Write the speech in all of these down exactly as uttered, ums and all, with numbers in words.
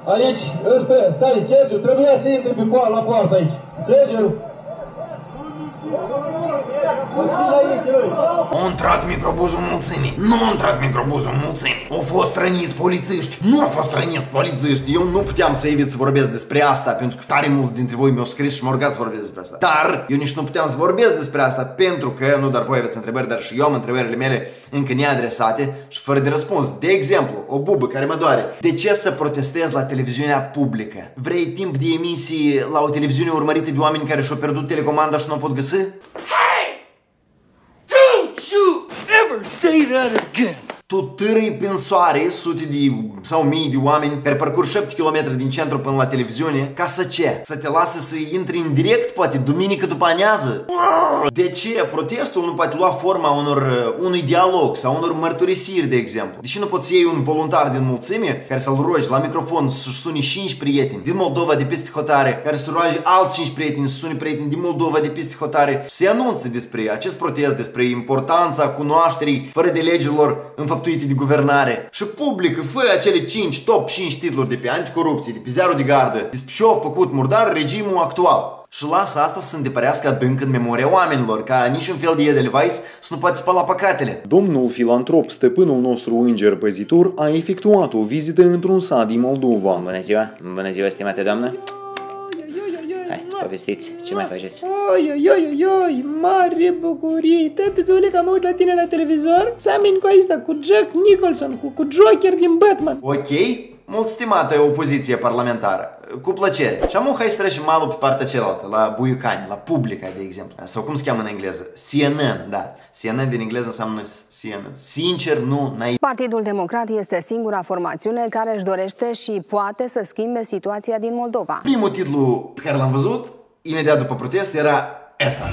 Aici, înspre, stai, Sergiu, trebuia să intri pe poartă, la poartă aici. Sergiu! A intrat microbuzul mulțimii. Nu a intrat microbuzul mulțimii. Au fost răniți polițiști. Nu au fost răniți polițiști. Eu nu puteam să evit să vorbesc despre asta, pentru că tare mulți dintre voi mi-au scris și m-au rugat să vorbesc despre asta. Dar eu nici nu puteam să vorbesc despre asta, pentru că nu doar voi aveți întrebări, dar și eu am întrebările mele încă neadresate și fără de răspuns. De exemplu, o bubă care mă doare. De ce să protestez la televiziunea publică? Vrei timp de emisii la o televiziune urmărită de oameni care și-au pierdut telecomanda și nu o pot găsi? You ever say that again? Tu târâi prin soare sute de sau mii de oameni per parcurs șapte kilometri din centru până la televiziune. Ca să ce? Să te lase să intri în direct, poate, duminică după amiază? De ce? Protestul nu poate lua forma unor, unui dialog sau unor mărturisiri, de exemplu. Deși nu poți să iei un voluntar din mulțime care să-l rogi la microfon să-și suni cinci prieteni din Moldova de peste hotare, care să roage alți cinci prieteni să suni prieteni din Moldova de peste hotare, să se anunțe despre acest protest, despre importanța cunoașterii fără de legilor înfăptuite de guvernare și publică, fă acele cinci, top cinci titluri de pe anticorupție, de pe ziarul de gardă, despre ce a făcut murdar regimul actual. Și lasă asta să se îndepărească adânc în memoria oamenilor, ca niciun fel de Edelweiss să nu poate spăla păcatele. Domnul filantrop, stăpânul nostru înger păzitor, a efectuat o vizită într-un sat din Moldova. Bună ziua! Bună ziua, stimate doamnă! Hai, povestiți, ce mai faceți? Oi, oi, oi, oi, mare bucurie! Tătățule că mă uit la tine la televizor, seameni cu asta, cu Jack Nicholson, cu, cu Joker din Batman. Ok, mult stimată opoziție parlamentară, cu plăcere. Și amu, hai să trecem malul pe partea cealaltă, la Buiucani, la Publica, de exemplu. Sau cum se cheamă în engleză? C N N, da. C N N din engleză înseamnă C N N. Sincer, nu, n-ai... Partidul Democrat este singura formațiune care își dorește și poate să schimbe situația din Moldova. Primul titlu pe care l-am văzut, imediat după protest, era ăsta.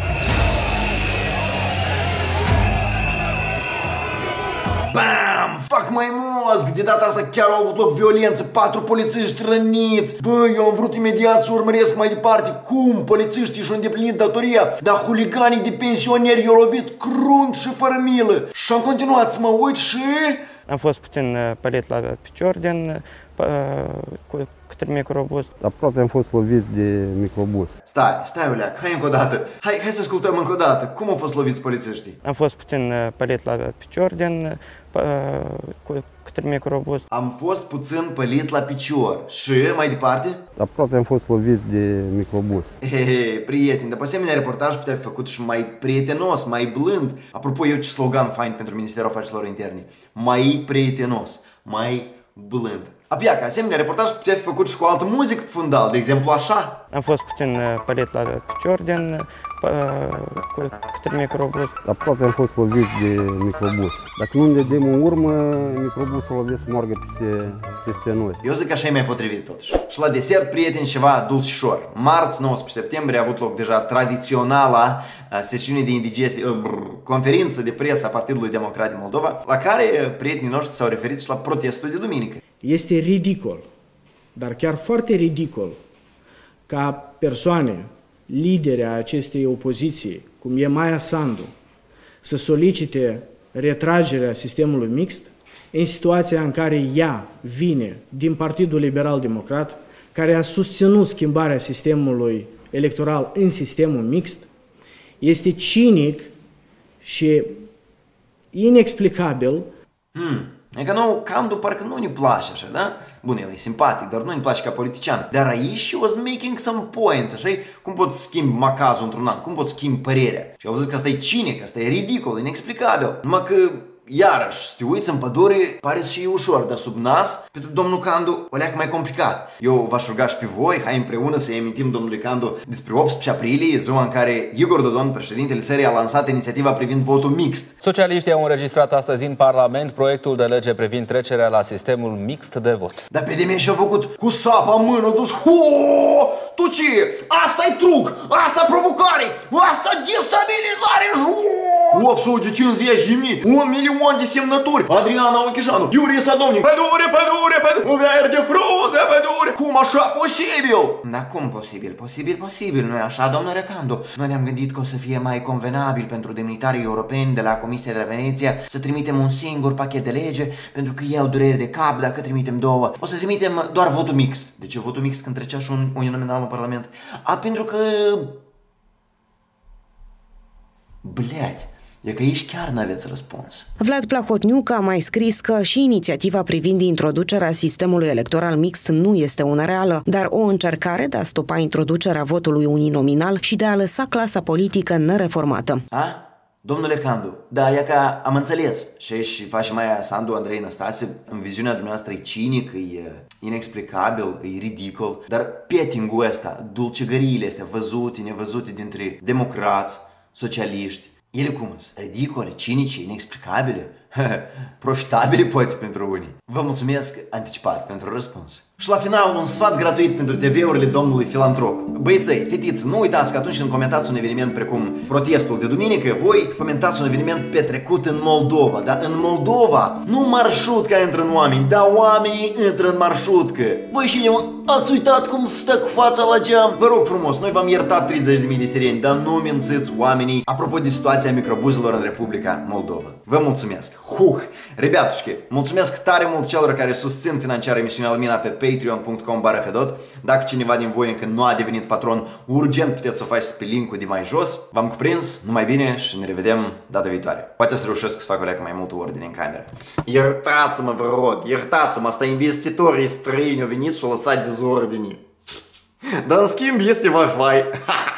Bam! Fac mai mosc! De data asta chiar au avut loc violență, patru polițiști răniți. Bă, eu am vrut imediat să urmăresc mai departe cum polițiștii și-au îndeplinit datoria, dar huliganii de pensioneri i-au lovit crunt și fără milă. Și am continuat să mă uit și... Am fost puțin pălit la picior din cu către microbus. Aproape am fost loviți de microbus. Stai, stai, Uleac, hai încă o dată. Hai, hai să ascultăm încă o dată. Cum au fost loviți polițiștii? Am fost puțin pălit la picior din cu către microbus. Am fost puțin pălit la picior. Și mai departe? Aproape am fost loviți de microbus. Hehe, prieteni, dar pe asemenea reportaj putea fi făcut și mai prietenos, mai blând. Apropo, eu ce slogan fain pentru Ministerul Afacerilor Interne. Mai prietenos, mai blând. Abia, ca asemenea reportaj putea fi făcut și cu altă muzică fundal, de exemplu așa. Am fost puțin pălit la picior din cu către microbus. Aproape am fost loviți de microbus. Dacă nu ne dăm în urmă, microbusul lovesc să moargă peste, peste noi. Eu zic că așa e mai potrivit totuși. Și la desert, prieteni, ceva dulcișor. Marți, nouăsprezece septembrie, a avut loc deja tradiționala sesiune de indigestie, conferință de presă a Partidului Democrat din Moldova, la care prietenii noștri s-au referit și la protestul de duminică. Este ridicol, dar chiar foarte ridicol, ca persoane, lideri a acestei opoziții, cum e Maia Sandu, să solicite retragerea sistemului mixt în situația în care ea vine din Partidul Liberal Democrat, care a susținut schimbarea sistemului electoral în sistemul mixt. Este cinic și inexplicabil. Hmm. E că nou, cam după parcă nu ne place așa, da? Bun, el e simpatic, dar nu ne place ca politician. Dar aici she was making some points, așa? Cum poți schimbi macazul într-un an? Cum poți schimbi părerea? Și au zis că asta e cinic, asta e ridicol, inexplicabil. Numai că, iarăși, să te uiți în pădure, pare și ușor, dar sub nas, pentru domnul Candu, o leacă mai complicat. Eu v-aș ruga și pe voi, hai împreună să emitim domnului Candu despre optsprezece aprilie, ziua în care Igor Dodon, președintele țării, a lansat inițiativa privind votul mixt. Socialiștii au înregistrat astăzi în Parlament proiectul de lege privind trecerea la sistemul mixt de vot. Dar pe de mine și-au făcut cu sapa în mână, au zis, tu ce? Asta-i truc, asta provocare, asta destabilizare în joc! opt sute cincizeci de mii, un milion de semnături, Adriana Ochișanu, Iurie Sadovnic, pădure, pădure, pădure, verde frunze, pădure, cu cum așa posibil? Da, cum posibil? Posibil, posibil, nu-i așa, domnule Recandu? Noi ne-am gândit că o să fie mai convenabil pentru demnitarii europeni de la Comisia de la Veneția să trimitem un singur pachet de lege, pentru că ei au dureri de cap dacă trimitem două. O să trimitem doar votul mixt. De ce votul mixt când trecea și un uninominal în Parlament? A, pentru că... Blядь. E că aici chiar n-aveți răspuns. Vlad Plahotniuc a mai scris că și inițiativa privind introducerea sistemului electoral mixt nu este una reală, dar o încercare de a stopa introducerea votului uninominal și de a lăsa clasa politică nereformată. A? Domnule Candu, da, e că am înțeles. Și și face mai Sandu Andrei Năstase, în viziunea dumneavoastră e cinic, e inexplicabil, e ridicol, dar petting-ul ăsta, dulcegăriile astea văzute, nevăzute dintre democrați, socialiști, ele cum sunt? Ridicole, cinice, inexplicabile, profitabile poate pentru unii. Vă mulțumesc anticipat pentru răspuns. Și la final un sfat gratuit pentru T V-urile domnului filantrop. Băieței, fetiți, nu uitați că atunci când comentați un eveniment precum protestul de duminică, voi comentați un eveniment petrecut în Moldova. Dar în Moldova nu marșrutca intră în oameni, dar oamenii intră în marșrutcă. Voi și ați uitat cum stă cu fața la geam? Vă rog frumos, noi v-am iertat treizeci de mii de sireni, dar nu mințiți oamenii apropo de situația microbuzelor în Republica Moldova. Vă mulțumesc. Huh! Rebeatușche, mulțumesc tare mult celor care susțin financiar emisiunea Lumina pe patreon punct com bară fedot. Dacă cineva din voi încă nu a devenit patron, urgent puteți să o faceți pe linkul de mai jos. V-am cuprins, numai bine și ne revedem data viitoare. Poate să reușesc să fac o leacă mai multă ordine în cameră. Iertați-mă, vă rog, iertați-mă, asta investitorii străini au venit și au lăsat dezordine. Dar în schimb este Wi-Fi.